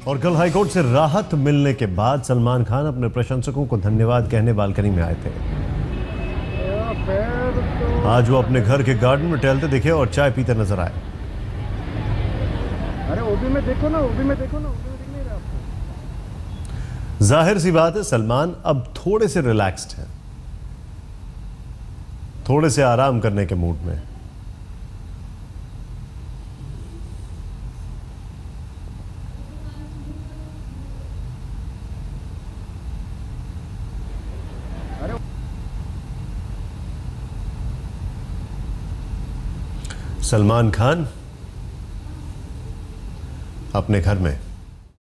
और कल हाईकोर्ट से राहत मिलने के बाद सलमान खान अपने प्रशंसकों को धन्यवाद कहने बालकनी में आए थे। आज वो अपने घर के गार्डन में टहलते दिखे और चाय पीते नजर आए। अरे ओबी में देखो ना, ओबी में देखो ना, ओबी में दिख नहीं रहा आपको। जाहिर सी बात है सलमान अब थोड़े से रिलैक्स्ड हैं, थोड़े से आराम करने के मूड में। सलमान खान अपने घर में